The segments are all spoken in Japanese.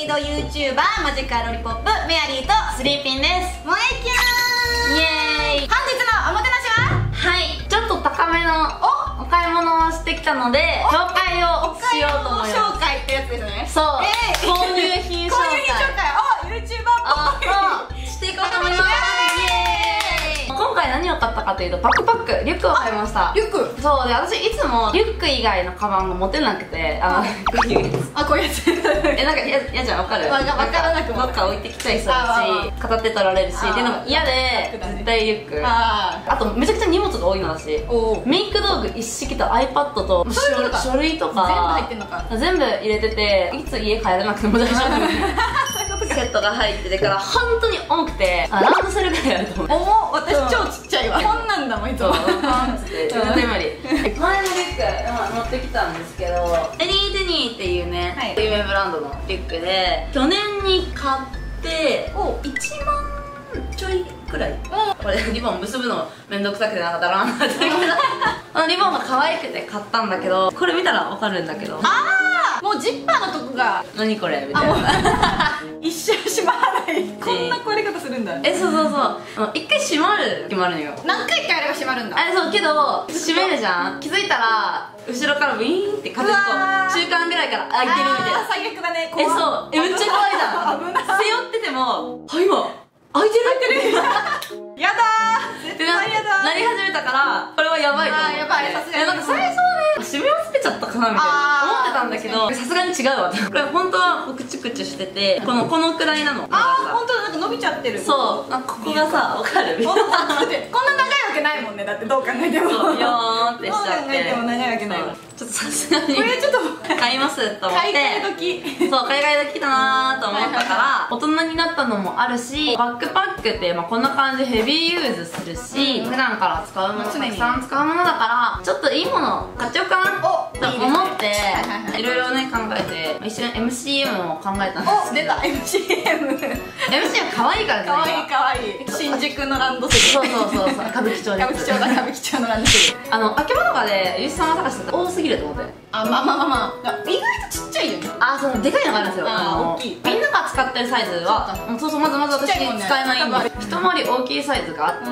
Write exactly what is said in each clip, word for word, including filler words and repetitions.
リード ユーチューバー マジカルロリポップメアリーとスリーピンです。 萌えキューン。イエーイ。本日のおもてなしは、 はい、ちょっと高めのおお買い物をしてきたので紹介をしようと思います。 紹介ってやつですね。 そう、えー、購入品紹介。 購入品紹介。あ、ユーチューバーっぽい。 していこうと思います。今回何を買ったかというと、バックパック、リュックを買いました。 リュック。 そうで、私いつもリュック以外のカバンが持てなくて、あのこういうやつ。 あ、こういうやつ。 え、なんか嫌じゃん、わかる？わからなくもどっか置いてきちゃいそうだし、片手取られるし、でなんか嫌で絶対リュック。あとめちゃくちゃ荷物が多いのだし、メイク道具一式と iPad と書類とか全部入ってんのか。 全部入れてて、いつ家帰らなくても大丈夫。セットが入っててから本当に重くて、ランドセルぐらいあると思う。 重っ。私超ちっちゃいわ。こんなんだもんいつも。 パンツで全然無理。前のリュック持ってきたんですけど、エリー・デニーっていうね有名ブランドのリュックで、去年に買っていちまんちょいくらい。これリボン結ぶのめんどくさくてなんかだらんなってあのリボンが可愛くて買ったんだけど、これ見たらわかるんだけど、 ああ、もうジッパーのとこが何これみたいな。 一生閉まらない。こんな壊れ方するんだ。 え、そうそうそう、一回閉まる決まるのよ。 何回かやれば閉まるんだ。 あ、そうけど閉めるじゃん。気づいたら後ろからウィーンって風がこう中間ぐらいから開いてるみたいな。 最悪だね。 え、そう、え、めっちゃ怖いじゃん。背負ってても、はい、今開いてる開いてるやだー、絶対やだーなり始めたから、これはやばいと思って。 やばい、さすがに。 なんか最初はね、締め忘れちゃったかなみたいな思ってたんだけど、さすがに違うわ。これ本当はクチュクチュしてて、このこのくらいなの。 ああ、本当だ、なんか伸びちゃってる。 そう、なんかここがさ、わかる？ こんな長いわけないもんね。だってどう考えてもそう、ビヨーンってしちゃって。 どう考えても長いわけないわ。 ちょっとさすがにこれちょっと買いますと思って、 買い替え時。 そう、買い替え時だなーと思ったから大人になったのもあるし、バックパックってまあこんな感じでヘビーユーズするし、普段から使うもの、たくさん使うものだから、ちょっといいもの買っちゃおうかなと思っていろいろね考えて、一緒に エムシーエム を考えたんですけど。 お、出た エムシーエム。 エムシーエム 可愛いからね。 可愛い可愛い。新宿のランドセル。 そうそうそうそう、歌舞伎町で。 歌舞伎町だ、歌舞伎町のランドセル。 あの秋葉原でゆうしさんが探してたら多すぎると思って。 あ、まあまあまあまあ、意外とちっちゃいよね。 あ、そう、でかいのがあるんですよ。 あの大きい。 みんなが使ってるサイズは、そうそう、まずまず私使えないんで、一回り大きいサイズがあって、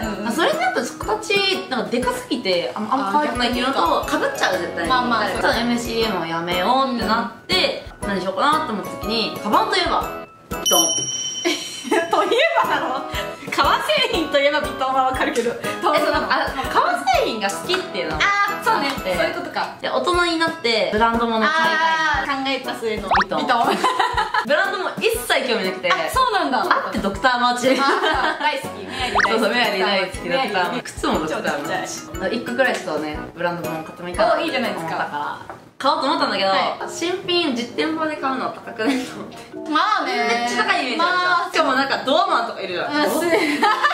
それになったら形なんかでかすぎてあんま可愛くないっていうのと、かぶっちゃう絶対に。まあまあ、そう エムシーエム をやめようってなって、何しようかなと思った時に、カバンといえばビトンといえばなの？革製品といえばビトンはわかるけど、え、 そう、なんか革製品が好きっていうの。 ああ、そうね、そういうことか。 で、大人になってブランド物買いたいな、 考えた末のビトン。ブランドも一切興味なくて、 そうなんだ。 あってドクターマーチ。 大好き、メアリー大好き。 そうそう、メアリー大好きドクターマーチ。靴もドクターマーチ。いっこくらいちょっとね、ブランド物買ってもいいかなと思ったから買おうと思ったんだけど、新品実店舗で買うのは高くないと思って。まあね、めっちゃ高いイメージあるじゃん。しかもなんかドアマンとかいるじゃん。 そこはい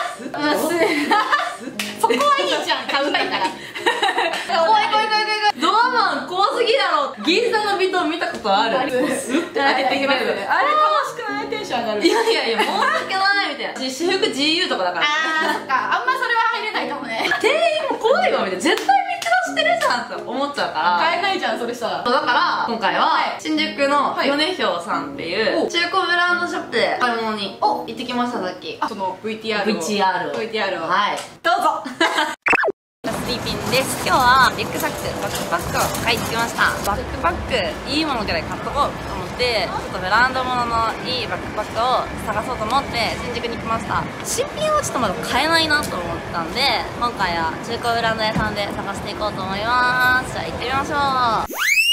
いじゃん、買うんだから。怖い怖い怖い怖い。 ドアマン怖すぎだろ。銀座のビトン見たことある？スッて開けてくれる。 あれ楽しくない？テンション上がる。 いやいやいや、申し訳ないみたいな。私服 ジーユー とかだから。 あー、そっか、あんまそれは入れないかもね。 店員も怖いわみたいな。絶対見下してるじゃんって思っちゃうから。 買えないじゃん、それしたら。 だから今回は新宿の米兵さんっていう中古ブランドショップで買い物に行ってきました。さっきその ブイティーアール をブイティーアール をブイティーアール をはい、 どうぞ。 スリーピンです。今日はリュックサック、バックパックを買いに来ました。バックパックいいものぐらい買っとこうと思って、ちょっとブランド物のいいバックパックを探そうと思って新宿に来ました。新品はちょっとまだ買えないなと思ったんで、今回は中古ブランド屋さんで探していこうと思います。じゃあ行ってみましょう。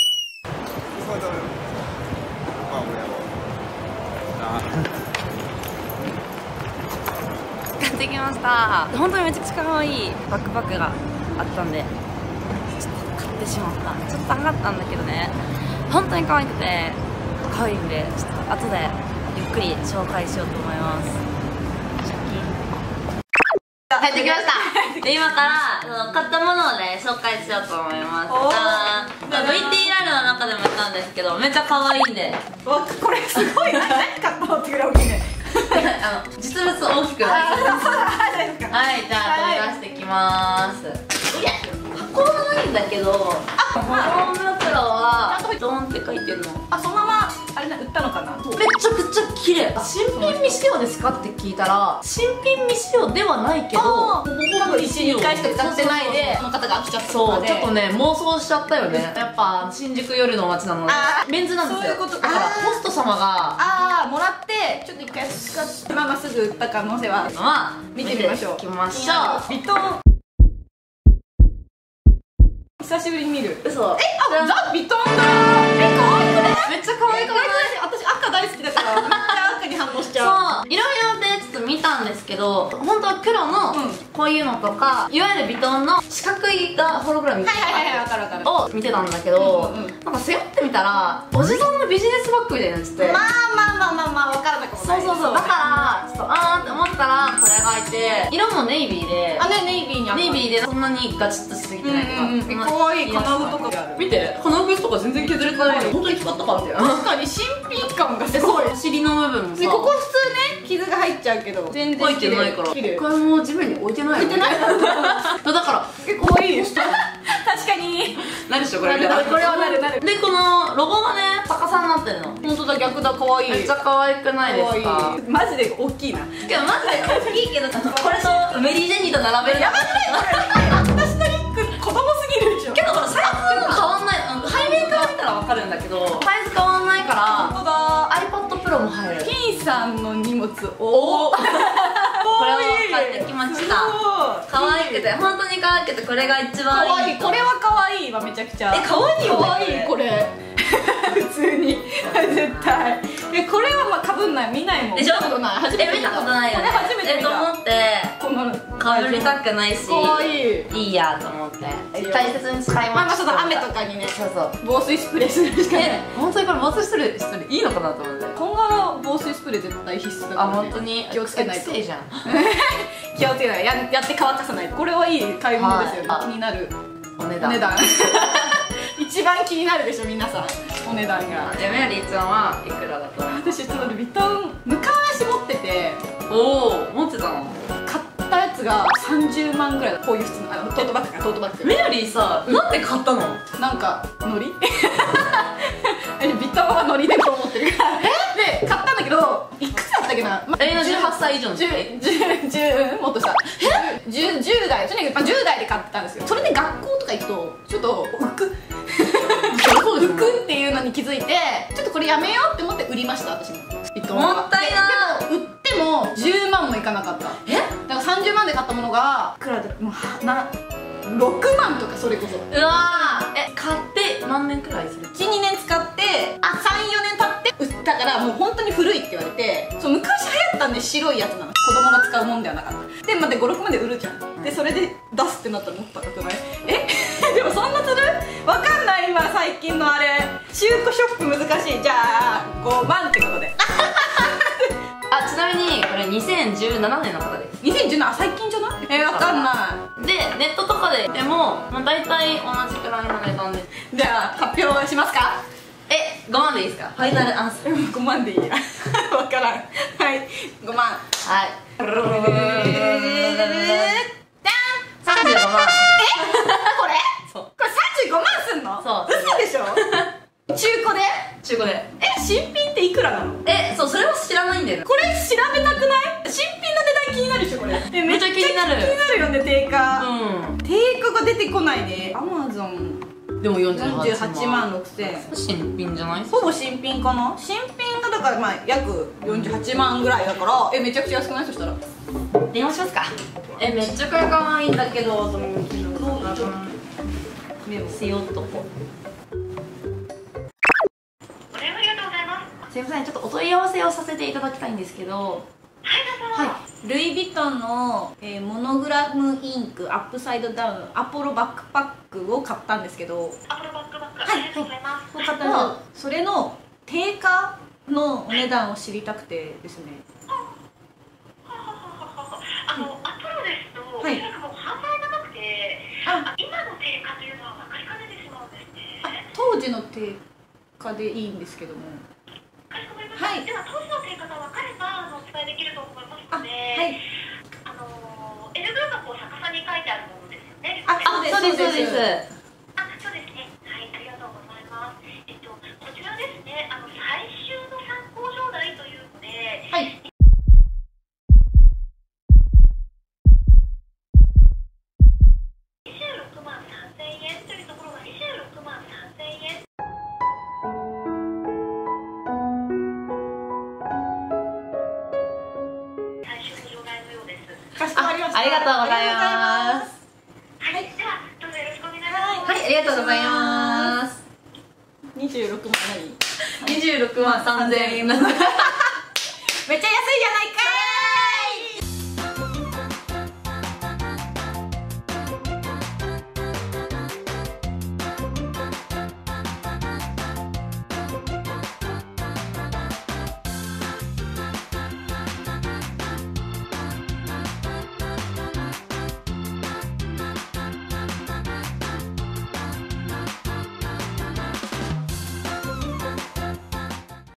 買ってきました。本当にめちゃくちゃ可愛いバックパックがあったんでちょっと買ってしまった。ちょっと高かったんだけどね、本当に可愛くて可愛いんで、ちょっと後でゆっくり紹介しようと思います。帰ってきました。で、今から買ったものをね紹介しようと思います。あ ブイティーアール の中でも言ったんですけど、めっちゃ可愛いんで。 わ、これすごいな。何買ったのってぐらい大きいね。 あの実物大きくない。はい、じゃあ取り出していきまーす。いや、箱はないんだけど、保存袋はドンって書いてるの。 あ、そのままあれな、売ったのかな。別ちゃくちゃ綺麗。新品未使用ですかって聞いたら、新品未使用ではないけど、多分いち、にかいしか使ってないで、その方が飽きちゃったとかで。 そう、ちょっとね、妄想しちゃったよね。やっぱ、新宿夜の街なので、メンズなんですよ。 そういうことか。 だから、ホスト様が、 ああ、もらって、ちょっと一回使って、まあまあすぐ売った可能性は、 まあ、 見てみましょう。 行きましょう。 ビトン。久しぶりに見る。 嘘。 え、あ、ザ・ビトンだ。え、可愛くない？ めっちゃ可愛くない？ 私赤大好きだからめっちゃ赤に反応しちゃう。 そう、いろいろでちょっと見たんですけど、本当は黒のこういうのとか、いわゆるビトンの四角いがホログラムを見てたんだけど、なんか背負ってみたらおじさんのビジネスバッグみたいになっちゃって、 まあまあまあまあまあ分からなくもない。 そうそうそう、だからちょっとあーって思ったらこれがいて、色もネイビーで、 あ、ね、ネイビーにネイビーでそんなにガチッとしすぎてないとか、 可愛い金具とか見て、金具とか全然削れてないの、本当に光ったかみたいな。 確かに新品感がすごい。 お尻の部分もさ、 ここ普通ね傷が入っちゃうけど全然入ってないから一回も地面に置いてないよね。 置いてないだから結構いいです。確かに何でしょこれ。 これはなるなる。 でこのロゴがね逆さになってるの。 本当だ、逆だ、可愛い。 めっちゃ可愛くないですか？ マジで大きいな。 けどマジで大きいけど、これとメリー・ジェニーと並べる。 やばいねこれ。私のリック子供すぎるでしょ。 けどこれサイズ変わんない。背面から見たら分かるんだけど、サイズ変わんないから。 本当だ。 iPad Pro も入る。 金さんの荷物おおこれを買ってきました。可愛くて、本当に可愛くて、これが一番可愛い。これは可愛いわ、めちゃくちゃ。 え、可愛いよね。 可愛いこれ普通に絶対。え、これはまあ被んない、見ないもん。 でしょ？ 見たことない。初めて見た。 見たことないよね。 これ初めて見た。 えと思ってこのかぶりたくないし、 可愛い。 いいやと思って大切に使いました。 まあまあ、その雨とかにね。 そうそう。 防水スプレーするしかない。 本当にこれ防水スプレーしてるいいのかなと思って。 今後の防水スプレー絶対必須だから。 あ、本当に気をつけないと。 いいじゃん。 気をつけない。ややって乾かさないと。これはいい買い物ですよね。気になるお値段。 お値段。一番気になるでしょ皆さん、お値段が。 じゃあメアリーちゃんはいくらだと思う？ 私ちょっとビトン昔持ってて。 おお、持ってたの？ 買ったやつがさんじゅうまんぐらいだ。こういう普通のあのトートバッグか、トートバッグ。 メアリーさ、なんで買ったの？ なんかノリビトンはノリでと思ってるからで買ったんだけど、いくつだったっけな。 え、じゅうはっさい以上の時？ もっとさじゅう代、とにかくじゅう代で買ったんですよ。それで学校とか行くとちょっと浮く浮くっていうのに気づいて、ちょっとこれやめようって思って売りました。私もビトンは。 もったいな。 でも売ってもじゅうまんもいかなかった。え、だからさんじゅうまんで買ったものがいくらでもうなろくまんとか。それこそ。 うわー、え、買って何年くらいする？ いち、にねん使って、あ、さん、よねん経って売ったから、もう本当に古いって言われて。そう、昔流行ったんで白いやつなの。子供が使うもんではなかった。で、までご、ろくまんで売るじゃん。で、それで出すってなったらもっと高くない？えでもそんなする？わかんない。今最近のあれ中古ショップ難しい。じゃあごまんってことであ、ちなみにこれにせんじゅうななねんの方です。 にせんじゅうなな、最近じゃない？えー、わかんない。 で、ネットとかででも、まあ、大体同じくらいの値段です。 じゃあ発表しますか？ え、ごまんでいいですか？ファイナルアンサー。 ごまんでいいやわからん。はい、ごまん。 はい、 さんじゅうごまん。えこれ？ そう、 これさんじゅうごまんすんの？ そう、 嘘でしょ中古で？ 中古で。 え、新品っていくらなの？ え、そう、それは知らないんだよね。 これ調べたくない？新品の値段気になるでしょこれ。え、 めっちゃ気になる。 気になるよね、定価。 うん、 定価が出てこないね。アマゾンでもよんじゅうよんじゅうはちまんろくせん。 新品じゃない？ ほぼ新品かな。新品がだからまあ約よんじゅうはちまんぐらいだから、え、めちゃくちゃ安くない？そしたら電話しますか？え、めっちゃこれ可愛いんだけど、と思うけど、 メモ背負っとこう。 お電話ありがとうございます。 すいません、ちょっとお問い合わせをさせていただきたいんですけど。 はい、どうぞ。 はい、ルイ・ヴィトンの、えー、モノグラムインクアップサイドダウンアポロバックパックを買ったんですけど、 アポロバックバック、 はい、 ありがとうございます。 はい、買ったらそれの定価のお値段を知りたくてですね。 あの、アポロですと、 はい、 おそらくもう販売がなくて、 あ、 今の定価というのは分かりかねてしまうんですね。 当時の定価でいいんですけども。 かしこまりました。はい、では当時の定価が分かればあのお伝えできると思いますので、はい、あの L 文がこう逆さに書いてあるものですよね。 あ、そうですそうです。 あ、そうですね。はい、ありがとうございます。えっとこちらですね、あの最終の参考状態とした。 ありがとうございます。 はい、ではどうぞよろしくお願いします。 はい、ありがとうございます。 にじゅうろくまん何？ にじゅうろくまんさんぜんえんなの。 めっちゃ安いじゃないか